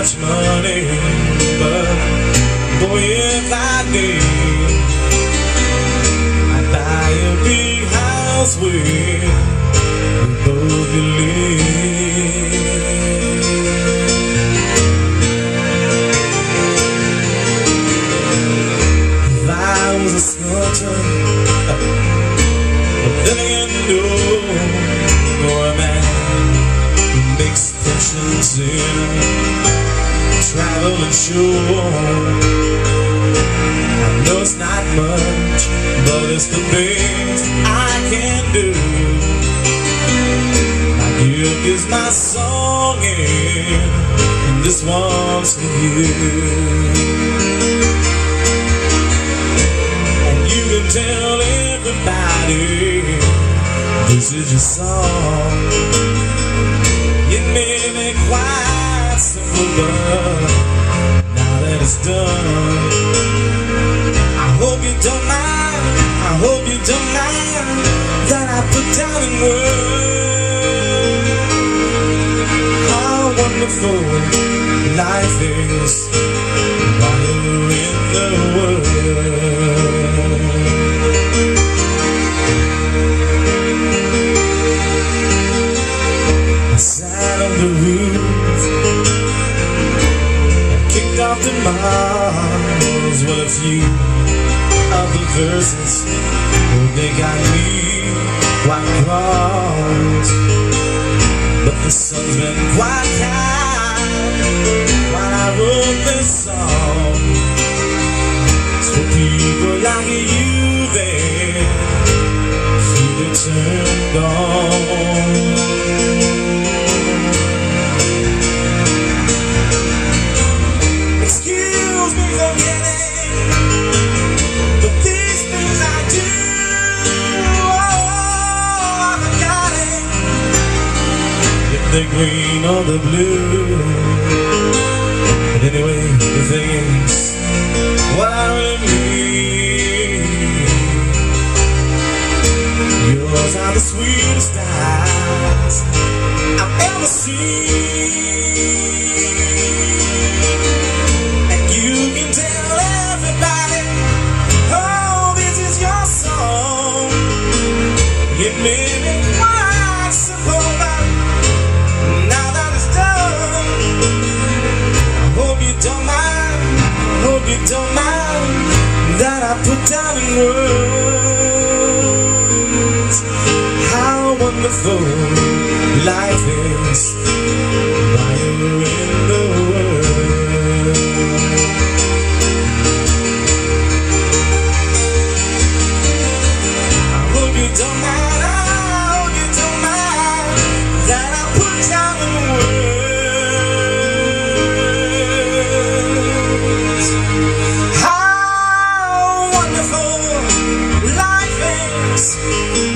much money, but boy, if I did, I'd buy a big house where we both could live. If I was a sculptor, but then again, no, or a man who makes potions in travel and show. I know it's not much, but it's the best I can do. My gift is my song, and this one's for you. And you can tell everybody this is your song. It may be quite simple, but now that it's done, I hope you don't mind, I hope you don't mind that I put down in words how wonderful life is while you're in the world. I sat on the roof and kicked off the marbles. Well, a few of the verses, well, they got me quite cross, but the sun's been quite kind while I wrote this song. It's for people like you that keep it turned on. Excuse me for getting, but these things I do, oh, I forgot it. If they're green or the blue, but anyway, the thing is, what I really mean, yours are the sweetest eyes I've ever seen. And you can tell everybody, oh, this is your song. It may be quite simple, but now that it's done, I hope you don't mind, I hope you don't mind that I put down in words how wonderful life is while you're in the world. I hope you don't mind, I hope you don't mind that I put down in words how wonderful life is.